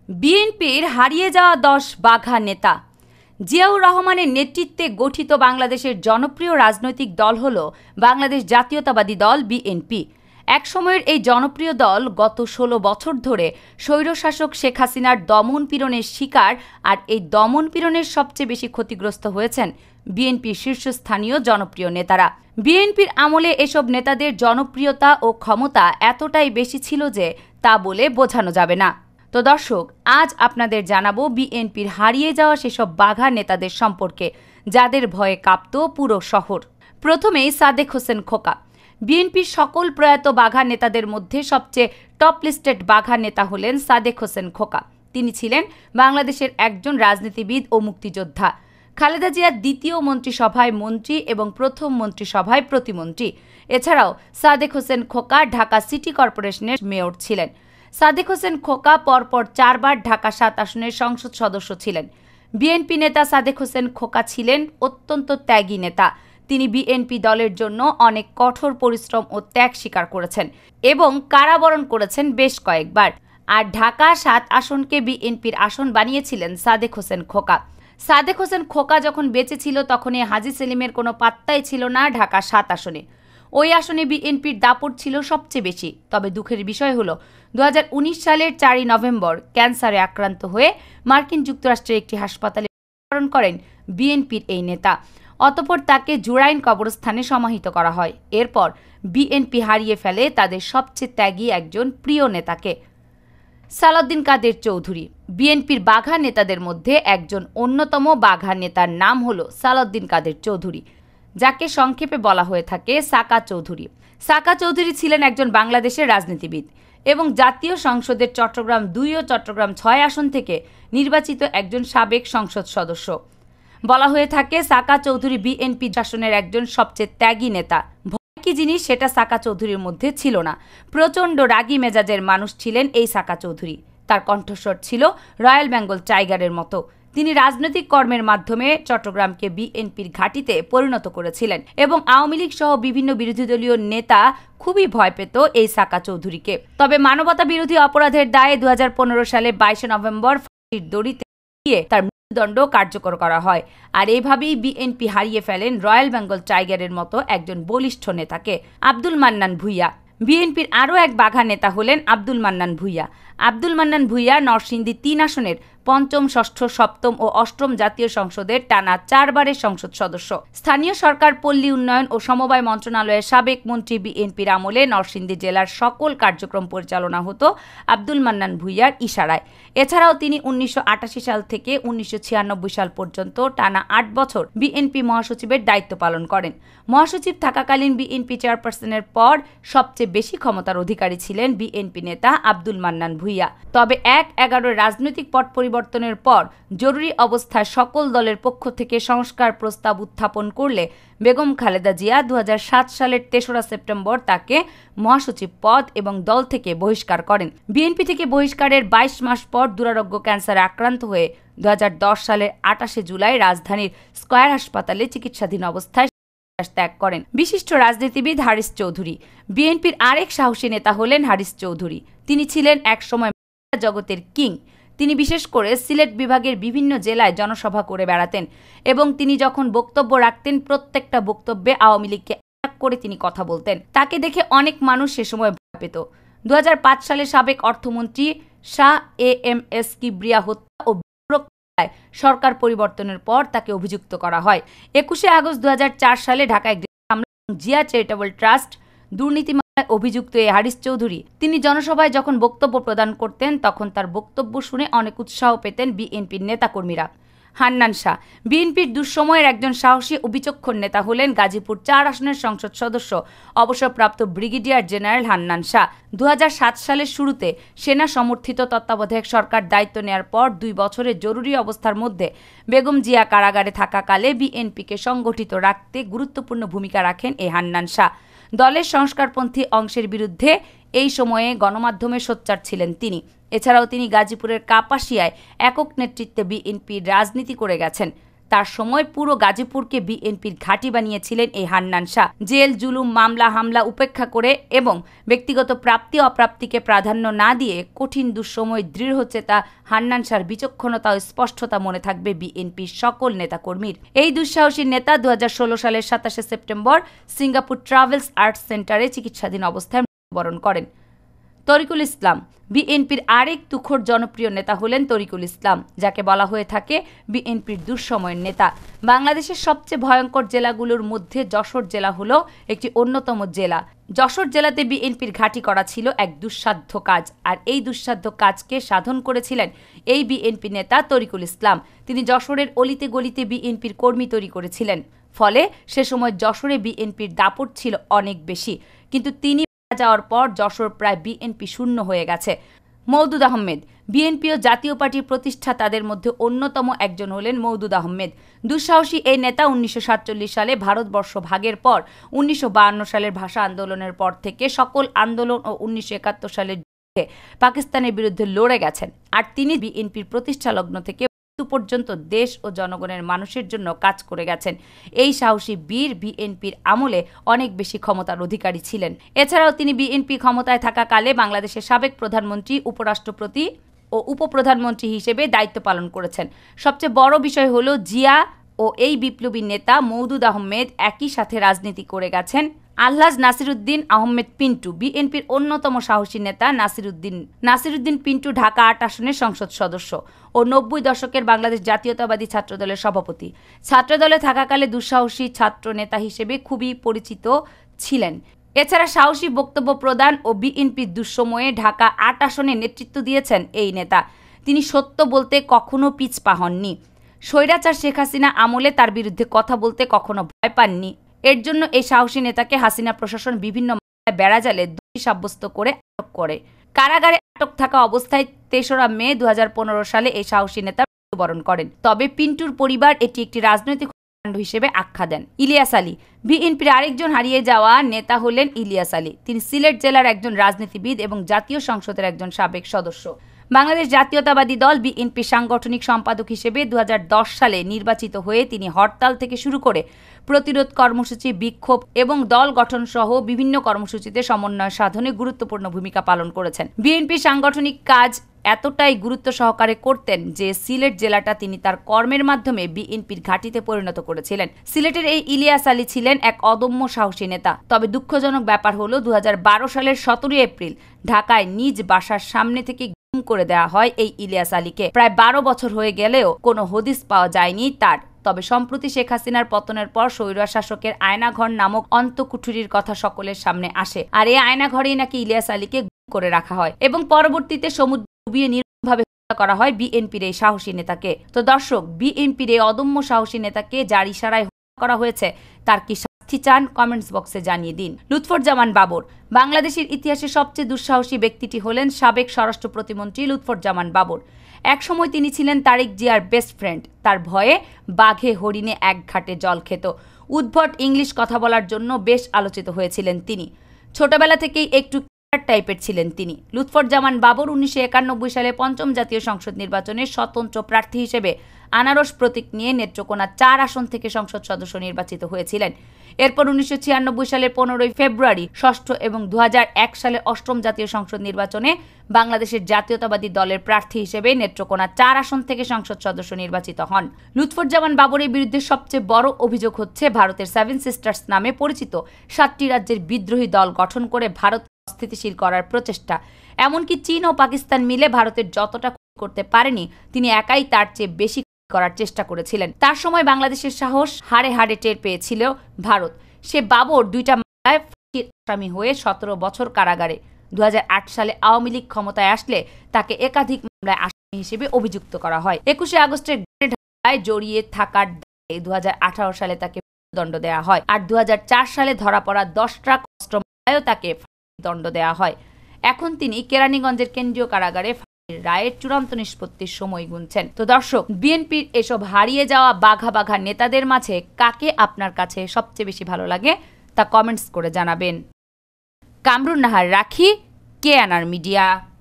বিএনপির হারিয়ে যাওয়া ১০ বাঘা নেতা। জিয়াউর রহমানের নেতৃত্বে গঠিত বাংলাদেশের জনপ্রিয় রাজনৈতিক দল হল বাংলাদেশ জাতীয়তাবাদী দল বিএনপি। একসময়ের এই জনপ্রিয় দল গত ১৬ বছর ধরে স্বৈরশাসক শেখ হাসিনার দমন-পীড়নের শিকার, আর এই দমন-পীড়নের সবচেয়ে বেশি ক্ষতিগ্রস্ত হয়েছেন বিএনপির শীর্ষস্থানীয় জনপ্রিয় নেতারা। বিএনপির আমলে এসব নেতাদের জনপ্রিয়তা ও ক্ষমতা এতটাই বেশি ছিল যে তা বলে বোঝানো যাবে না। তো দর্শক, আজ আপনাদের জানাবো বিএনপির হারিয়ে যাওয়া সেসব বাঘা নেতাদের সম্পর্কে, যাদের ভয়ে কাঁপত পুরো শহর। প্রথমেই সাদেক হোসেন খোকা। বিএনপির সকল প্রয়াত বাঘা নেতাদের মধ্যে সবচেয়ে টপ লিস্টেড বাঘা নেতা হলেন সাদেক হোসেন খোকা। তিনি ছিলেন বাংলাদেশের একজন রাজনীতিবিদ ও মুক্তিযোদ্ধা। খালেদা জিয়ার দ্বিতীয় মন্ত্রিসভায় মন্ত্রী এবং প্রথম মন্ত্রিসভায় প্রতিমন্ত্রী। এছাড়াও সাদেক হোসেন খোকা ঢাকা সিটি কর্পোরেশনের মেয়র ছিলেন। সাদেক হোসেন খোকা পরপর 4 বার ঢাকা 7 আসনের সংসদ সদস্য ছিলেন। বিএনপি নেতা সাদেক হোসেন খোকা ছিলেন অত্যন্ত ত্যাগী নেতা। তিনি বিএনপি দলের জন্য অনেক কঠোর পরিশ্রম ও ত্যাগ স্বীকার করেছেন এবং কারাবরণ করেছেন বেশ কয়েকবার। আর ঢাকা 7 আসনকে বিএনপির আসন বানিয়েছিলেন সাদেক হোসেন খোকা। সাদেক হোসেন খোকা যখন বেঁচে ছিল তখনই হাজী সেলিমের কোনো পাত্তাই ছিল না ঢাকা 7 আসনে। ওই আসনে বিএনপির দাপট ছিল সবচেয়ে বেশি। তবে দুঃখের বিষয় হলো 2019 সালের 4 নভেম্বর ক্যান্সারে আক্রান্ত হয়ে মার্কিন যুক্তরাষ্ট্রের একটি হাসপাতালে মৃত্যুবরণ করেন বিএনপির এই নেতা। অতঃপর তাকে জুরাইন কবরস্থানে সমাহিত করা হয়। এরপর বিএনপি হারিয়ে ফেলে তাদের সবচেয়ে ত্যাগী একজন প্রিয় নেতাকে। সালাউদ্দিন কাদের চৌধুরী। বিএনপির বাঘা নেতাদের মধ্যে একজন অন্যতম বাঘা নেতার নাম হলো সালাউদ্দিন কাদের চৌধুরী, যাকে সংক্ষেপে বলা হয়ে থাকে সাকা চৌধুরী। সাকা চৌধুরী ছিলেন একজন বাংলাদেশের রাজনীতিবিদ এবং জাতীয় সংসদের চট্টগ্রাম 2 ও চট্টগ্রাম 6 আসন থেকে নির্বাচিত একজন সাবেক সংসদ সদস্য। বলা হয়ে থাকে সাকা চৌধুরী বিএনপি শাসনের একজন সবচেয়ে ত্যাগী নেতা। ভয় কি জিনিস সেটা সাকা চৌধুরীর মধ্যে ছিল না। প্রচণ্ড রাগী মেজাজের মানুষ ছিলেন এই সাকা চৌধুরী। তার কণ্ঠস্বর ছিল রয়্যাল বেঙ্গল টাইগারের মতো। তিনি রাজনৈতিক কর্মের মাধ্যমে চট্টগ্রামকে বিএনপির ঘাঁটিতে পরিণত করেছিলেন এবং আওয়ামী লীগ সহ বিভিন্ন বিরোধী দলীয় নেতা খুবই ভয় পেত এই সাকা চৌধুরীকে। তবে মানবতা বিরোধী অপরাধের দায়ে 2015 সালে 22 নভেম্বর ফাঁসির দড়িতে দিয়ে তার মৃত্যুদণ্ড কার্যকর করা হয়। আর এইভাবেই বিএনপি হারিয়ে ফেলেন রয়্যাল বেঙ্গল টাইগারের মতো একজন বলিষ্ঠ নেতাকে। আব্দুল মান্নান ভূঁইয়া। বিএনপির আরও এক বাঘা নেতা হলেন আব্দুল মান্নান ভূঁইয়া। আব্দুল মান্নান ভূঁইয়া নরসিংদী 3 আসনের 5ম, 6ষ্ঠ, 7ম ও 8ম জাতীয় সংসদের টানা 4 বারের সংসদ সদস্য। স্থানীয় সরকার, পল্লী উন্নয়ন ও সমবায় মন্ত্রণালয়ের সাবেক মন্ত্রী। বিএনপির আমলে নরসিংদী জেলার সকল কার্যক্রম পরিচালনা হতো আব্দুল মান্নান ভূঁইয়ার ইশারায়। এছাড়াও তিনি 1988 সাল থেকে 1996 সাল পর্যন্ত টানা 8 বছর বিএনপি মহাসচিবের দায়িত্ব পালন করেন। মহাসচিব থাকাকালীন বিএনপি চেয়ারপারসনের পর সবচেয়ে বেশি ক্ষমতার অধিকারী ছিলেন বিএনপি নেতা আব্দুল মান্নান ভূঁইয়া। তবে 1/11 রাজনৈতিক পট পরিবর্তনের পর জরুরি অবস্থায় সকল দলের পক্ষ থেকে সংস্কার প্রস্তাব উত্থাপন করলে বেগম খালেদা জিয়া 2007 সালের 3রা সেপ্টেম্বর তাকে মহাসচিব পদ এবং দল থেকে বহিষ্কার করেন। বিএনপি থেকে বহিষ্কারের 22 মাস পর দুরারোগ্য ক্যান্সারে আক্রান্ত হয়ে 2010 সালের 28 জুলাই রাজধানীর স্কয়ার হাসপাতালে চিকিৎসাধীন অবস্থায় ত্যাগ করেন। বিশিষ্ট রাজনীতিবিদ হারিস চৌধুরী। বিএনপির আরেক সাহসী নেতা হলেন হারিস চৌধুরী। তিনি ছিলেন একসময় জগতের কিং। তিনি বিশেষ করে সিলেট বিভাগের বিভিন্ন জেলায় জনসভা করে বেড়াতেন এবং তিনি যখন বক্তব্য রাখতেন প্রত্যেকটা বক্তব্যে আওয়ামী লীগকে এক করে তিনি কথা বলতেন। তাকে দেখে অনেক মানুষ সে সময় ভয় পেত। 2005 সালে সাবেক অর্থমন্ত্রী শাহ এএমএস কিবরিয়া হত্যা ও সরকার পরিবর্তনের পর তাকে অভিযুক্ত করা হয়। 21 আগস্ট 2004 সালে ঢাকায় জিয়া চ্যারিটেবল ট্রাস্ট দুর্নীতি মামলায় অভিযুক্ত এই হারিস চৌধুরী। তিনি জনসভায় যখন বক্তব্য প্রদান করতেন তখন তার বক্তব্য শুনে অনেক উৎসাহ পেতেন বিএনপির নেতাকর্মীরা। হান্নান শাহ। বিএনপির দুঃসময়ের একজন সাহসী ও বিচক্ষণ নেতা হলেন গাজীপুর 4 আসনের সংসদ সদস্য অবসরপ্রাপ্ত ব্রিগেডিয়ার জেনারেল হান্নান শাহ। 2007 সালের শুরুতে সেনা সমর্থিত তত্ত্বাবধায়ক সরকার দায়িত্ব নেয়ার পর 2 বছরের জরুরি অবস্থার মধ্যে বেগম জিয়া কারাগারে থাকাকালে বিএনপিকে সংগঠিত রাখতে গুরুত্বপূর্ণ ভূমিকা রাখেন এই হান্নান শাহ। দলের সংস্কারপন্থী অংশের বিরুদ্ধে এই সময়ে গণমাধ্যমে সোচ্চার ছিলেন তিনি। এছাড়াও তিনি গাজীপুরের কাপাসিয়ায় একক নেতৃত্বে বিএনপির রাজনীতি করে গেছেন। তার সময় পুরো গাজীপুরকে বিএনপির ঘাঁটি বানিয়েছিলেন এই হান্নান শাহ। জেল, জুলুম, মামলা, হামলা উপেক্ষা করে এবং ব্যক্তিগত প্রাপ্তি অপ্রাপ্তিকে প্রাধান্য না দিয়ে কঠিন দুঃসময় দৃঢ়চেতা হান্নান শাহর বিচক্ষণতা ও স্পষ্টতা মনে থাকবে বিএনপির সকল নেতাকর্মীর। এই দুঃসাহসী নেতা 2016 সালের 27শে সেপ্টেম্বর সিঙ্গাপুর ট্রাভেলস আর্টস সেন্টারে চিকিৎসাধীন অবস্থায় মৃত্যুবরণ করেন। তরিকুল ইসলাম বিএনপির আরেক তুখোড় জনপ্রিয় নেতা হলেন তরিকুল ইসলাম, যাকে বলা হয়ে থাকে বিএনপির দুঃসময়ের নেতা। বাংলাদেশের সবচেয়ে ভয়ঙ্কর জেলাগুলোর মধ্যে যশোর জেলা হলো একটি অন্যতম জেলা। যশোর জেলাতে বিএনপির ঘাঁটি করা ছিল এক দুঃসাধ্য কাজ, আর এই দুঃসাধ্য কাজকে সাধন করেছিলেন এই বিএনপি নেতা তরিকুল ইসলাম। তিনি যশোরের অলিতে গলিতে বিএনপির কর্মী তৈরি করেছিলেন, ফলে সে সময় যশোরে বিএনপির দাপট ছিল অনেক বেশি। কিন্তু তিনি যাওয়ার পর যশোর প্রায় বিএনপি শূন্য হয়ে গেছে। মওদুদ আহমেদ বিএনপি ও জাতীয় পার্টির প্রতিষ্ঠাতাদের মধ্যে অন্যতম একজন হলেন মওদুদ আহমেদ। দুঃসাহসী এই নেতা 1947 সালে ভারতবর্ষ ভাগের পর 1952 সালের ভাষা আন্দোলনের পর থেকে সকল আন্দোলন ও 1971 সালের যুদ্ধে পাকিস্তানের বিরুদ্ধে লড়ে গেছেন, আর তিনি বিএনপির প্রতিষ্ঠা লগ্ন থেকে পর্যন্ত দেশ ও জনগণের মানুষের জন্য কাজ করে গেছেন। এই সাহসী বীর বিএনপির আমলে অনেক বেশি ক্ষমতার অধিকারী ছিলেন। এছাড়াও তিনি বিএনপি ক্ষমতায় থাকাকালে বাংলাদেশের সাবেক প্রধানমন্ত্রী, উপরাষ্ট্রপতি ও উপপ্রধানমন্ত্রী হিসেবে দায়িত্ব পালন করেছেন। সবচেয়ে বড় বিষয় হলো জিয়া ও এই বিপ্লবী নেতা মওদুদ আহমেদ একই সাথে রাজনীতি করে গেছেন। আলহাজ নাসিরউদ্দিন আহমেদ পিন্টু বিএনপির অন্যতম সাহসী নেতা। নাসিরউদ্দিন পিন্টু ঢাকা ৮ আসনের সংসদ সদস্য ও 90 দশকের বাংলাদেশ জাতীয়তাবাদী ছাত্রদলের সভাপতি। ছাত্রদলে থাকাকালে দুঃসাহসী ছাত্র নেতা হিসেবে খুবই পরিচিত ছিলেন। এছাড়া সাহসী বক্তব্য প্রদান ও বিএনপির দুঃসময়ে ঢাকা ৮ আসনে নেতৃত্ব দিয়েছেন এই নেতা। তিনি সত্য বলতে কখনো পিছপা হননি। স্বৈরাচার শেখ হাসিনা আমলে তার বিরুদ্ধে কথা বলতে কখনো ভয় পাননি। এর জন্য এই সাহসী নেতাকে হাসিনা প্রশাসন বিভিন্ন বেড়াজালে দোষী সাব্যস্ত করে আটক করে। কারাগারে আটক থাকা অবস্থায় ৩রা মে 2015 সালে এই সাহসী নেতা মৃত্যুবরণ করেন। তবে পিন্টুর পরিবার এটি একটি রাজনৈতিক কাণ্ড হিসেবে আখ্যা দেন। ইলিয়াস আলী বিএনপির আরেকজন হারিয়ে যাওয়া নেতা হলেন ইলিয়াস আলী। তিনি সিলেট জেলার একজন রাজনীতিবিদ এবং জাতীয় সংসদের একজন সাবেক সদস্য। বাংলাদেশ জাতীয়তাবাদী দল বিএনপি সাংগঠনিক সম্পাদক হিসেবে 2010 সালে নির্বাচিত হয়ে তিনি হরতাল থেকে শুরু করে প্রতিরোধ কর্মসূচি, বিক্ষোভ এবং দল গঠন সহ বিভিন্ন কর্মসূচিতে সমন্বয় সাধনে গুরুত্বপূর্ণ ভূমিকা পালন করেছেন। বিএনপি সাংগঠনিক কাজ এতটাই গুরুত্ব সহকারে করতেন যে সিলেট জেলাটা তিনি তার কর্মের মাধ্যমে বিএনপির ঘাঁটিতে পরিণত করেছিলেন। সিলেটের এই ইলিয়াস আলী ছিলেন এক অদম্য সাহসী নেতা। তবে দুঃখজনক ব্যাপার হলো 2012 সালের 17 এপ্রিল ঢাকায় নিজ বাসার সামনে থেকে গুম করে দেওয়া হয় এই ইলিয়াস আলীকে। প্রায় 12 বছর হয়ে গেলেও কোনো হদিস পাওয়া যায়নি তার। তবে সম্প্রতি শেখ হাসিনার পতনের পর স্বৈরশাসকের আয়নাঘর নামক অন্তকুঠুরির কথা সকলের সামনে আসে, আর এই আয়নাঘরেই নাকি ইলিয়াস আলীকে গুম করে রাখা হয় এবং পরবর্তীতে সমুদ্র ডুবিয়ে নির্মমভাবে হত্যা করা হয় বিএনপির এই সাহসী নেতাকে। তো দর্শক, বিএনপির এই অদম্য সাহসী নেতাকে যার ইশারায় হত্যা করা হয়েছে তার কি শাস্তি চান কমেন্টস বক্সে জানিয়ে দিন। লুৎফুজ্জামান বাবর বাংলাদেশের ইতিহাসে সবচেয়ে দুঃসাহসী ব্যক্তিটি হলেন সাবেক স্বরাষ্ট্র প্রতিমন্ত্রী লুৎফুজ্জামান বাবর। একসময় তিনি ছিলেন তারেক জিয়ার বেস্ট ফ্রেন্ড। তার ভয়ে বাঘে হরিণে এক ঘাটে জল খেত। উদ্ভট ইংলিশ কথা বলার জন্য বেশ আলোচিত হয়েছিলেন তিনি। ছোটবেলা থেকেই একটু টাইপের ছিলেন তিনি। লুৎফুজ্জামান বাবর 1991 সালে 5ম জাতীয় সংসদ নির্বাচনে স্বতন্ত্র প্রার্থী হিসেবে আনারস প্রতীক নিয়ে নেত্রকোনা 4 আসন থেকে সংসদ সদস্য নির্বাচিত হয়েছিলেন। এরপর 1996 সালের 15 ফেব্রুয়ারি 6ষ্ঠ এবং 2001 সালে 8ম জাতীয় সংসদ নির্বাচনে বাংলাদেশের জাতীয়তাবাদী দলের প্রার্থী হিসেবে নেত্রকোনা 4 আসন থেকে সংসদ সদস্য নির্বাচিত হন। লুৎফুজ্জামান বাবরের বিরুদ্ধে সবচেয়ে বড় অভিযোগ হচ্ছে ভারতের 7 সিস্টার্স নামে পরিচিত 7টি রাজ্যের বিদ্রোহী দল গঠন করে ভারত স্থিতিশীল করার প্রচেষ্টা। এমনকি চীন ও পাকিস্তান মিলে ভারতের যতটা করতে পারেনি, তিনি একাই তার চেয়ে বেশি করার চেষ্টা করেছিলেন। তার সময় বাংলাদেশের সাহস হাড়ে হাড়ে টের পেয়েছিল ভারত। সে বাবর 2টা মামলায় ফাঁসির আসামি হয়ে 17 বছর কারাগারে। 2008 সালে আওয়ামী লীগ ক্ষমতায় আসলে তাকে একাধিক মামলায় আসামি হিসেবে অভিযুক্ত করা হয়। 21 আগস্টের ঘটনায় জড়িয়ে থাকার দায়ে 2018 সালে তাকে দণ্ড দেওয়া হয়, আর 2004 সালে ধরা পড়া 10 ট্রাক অস্ত্র মামলায়ও তাকে দণ্ড দেওয়া হয়। এখন তিনি কেরানীগঞ্জের কেন্দ্রীয় কারাগারে রায়ের চূড়ান্ত নিষ্পত্তির সময় গুনছেন। তো দর্শক, বিএনপির এসব হারিয়ে যাওয়া বাঘা বাঘা নেতাদের মাঝে কাকে আপনার কাছে সবচেয়ে বেশি ভালো লাগে তা কমেন্টস করে জানাবেন। কামরুন, নাহার, রাখি, KNR মিডিয়া।